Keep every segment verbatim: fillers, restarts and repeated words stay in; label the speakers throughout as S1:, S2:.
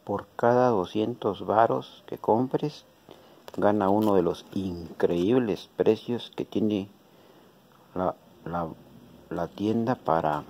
S1: Por cada doscientos varos que compres, gana uno de los increíbles precios que tiene la, la, la tienda para,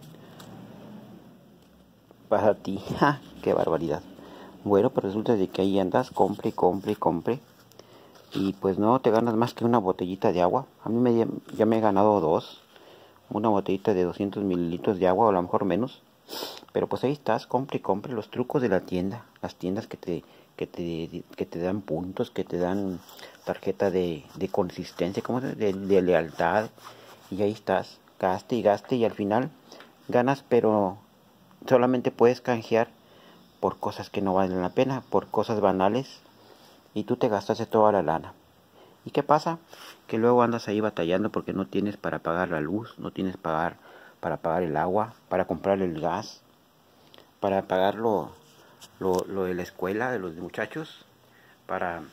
S1: para ti. ¡Ja! ¡Qué barbaridad! Bueno, pues resulta de que ahí andas, compre, compre, compre. Y pues no te ganas más que una botellita de agua. A mí me, ya me he ganado dos. Una botellita de doscientos mililitros de agua, o a lo mejor menos. Pero pues ahí estás, compre y compre los trucos de la tienda. Las tiendas que te, que te, que te dan puntos, que te dan tarjeta de, de consistencia, como de, de, de lealtad. Y ahí estás, gaste y gaste y al final ganas, pero solamente puedes canjear por cosas que no valen la pena, por cosas banales. Y tú te gastaste toda la lana. ¿Y qué pasa? Que luego andas ahí batallando porque no tienes para pagar la luz, no tienes pagar, para pagar el agua, para comprar el gas, para pagar lo, lo, lo de la escuela de los muchachos, para,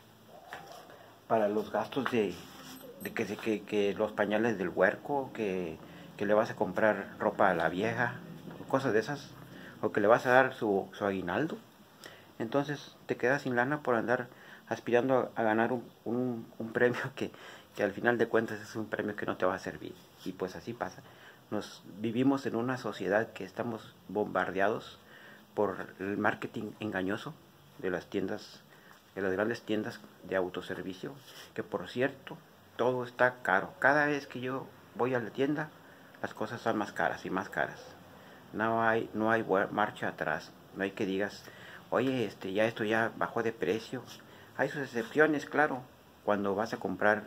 S1: para los gastos de, de que, que, que los pañales del huerco, que, que le vas a comprar ropa a la vieja, cosas de esas, o que le vas a dar su, su aguinaldo. Entonces te quedas sin lana por andar aspirando a, a ganar un, un, un premio que, que al final de cuentas es un premio que no te va a servir. Y pues así pasa. Nos vivimos en una sociedad que estamos bombardeados por el marketing engañoso de las tiendas, de las grandes tiendas de autoservicio, que por cierto, todo está caro. Cada vez que yo voy a la tienda, las cosas son más caras y más caras. No hay, no hay marcha atrás. No hay que digas, oye, este, ya esto ya bajó de precio. Hay sus excepciones, claro, cuando vas a comprar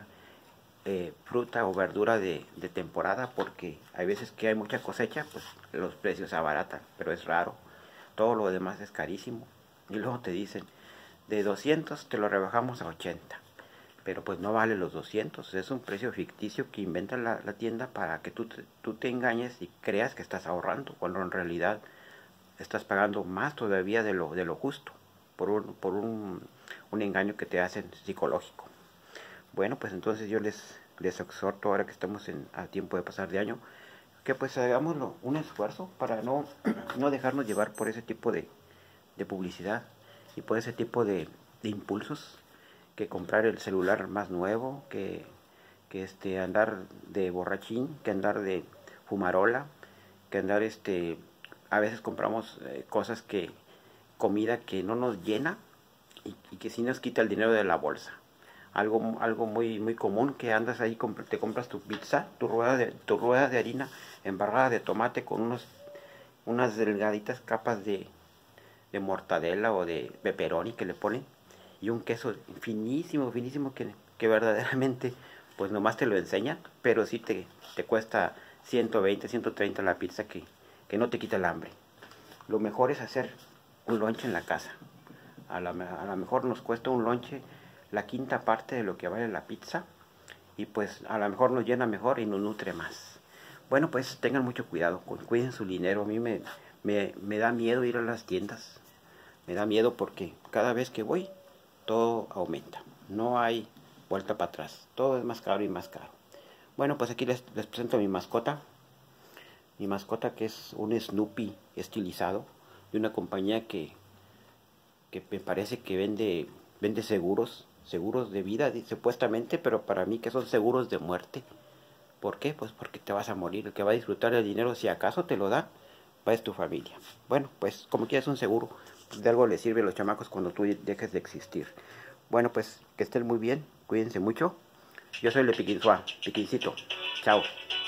S1: eh, fruta o verdura de, de temporada, porque hay veces que hay mucha cosecha, pues los precios se abaratan, pero es raro. Todo lo demás es carísimo. Y luego te dicen, de doscientos te lo rebajamos a ochenta. Pero pues no vale los doscientos, es un precio ficticio que inventa la, la tienda para que tú te, tú te engañes y creas que estás ahorrando, cuando en realidad estás pagando más todavía de lo, de lo justo, por, un, por un, un engaño que te hacen psicológico. Bueno, pues entonces yo les, les exhorto, ahora que estamos en, a tiempo de pasar de año, que pues hagamos un esfuerzo para no, no dejarnos llevar por ese tipo de, de publicidad y por ese tipo de, de impulsos, que comprar el celular más nuevo, que, que este, andar de borrachín, que andar de fumarola, que andar este... A veces compramos eh, cosas que, comida que no nos llena y, y que sí nos quita el dinero de la bolsa. Algo, algo muy, muy común, que andas ahí, te compras tu pizza, tu rueda de, tu rueda de harina embarrada de tomate con unos, unas delgaditas capas de, de mortadela o de pepperoni que le ponen, y un queso finísimo, finísimo, que, que verdaderamente pues nomás te lo enseñan, pero sí te, te cuesta ciento veinte, ciento treinta la pizza, que, que no te quita el hambre. Lo mejor es hacer un lonche en la casa. A lo a la mejor nos cuesta un lonche la quinta parte de lo que vale la pizza, y pues a lo mejor nos llena mejor y nos nutre más. Bueno, pues tengan mucho cuidado, cuiden su dinero. A mí me, me, me da miedo ir a las tiendas. Me da miedo porque cada vez que voy, todo aumenta. No hay vuelta para atrás. Todo es más caro y más caro. Bueno, pues aquí les, les presento a mi mascota. Mi mascota, que es un Snoopy estilizado, de una compañía que, que me parece que vende, vende seguros, seguros de vida, supuestamente, pero para mí que son seguros de muerte. ¿Por qué? Pues porque te vas a morir. El que va a disfrutar el dinero, si acaso te lo da, va es tu familia. Bueno, pues como quieras un seguro, de algo les sirve a los chamacos cuando tú dejes de existir. Bueno, pues que estén muy bien, cuídense mucho. Yo soy el Piquinzua, Piquincito. Chao.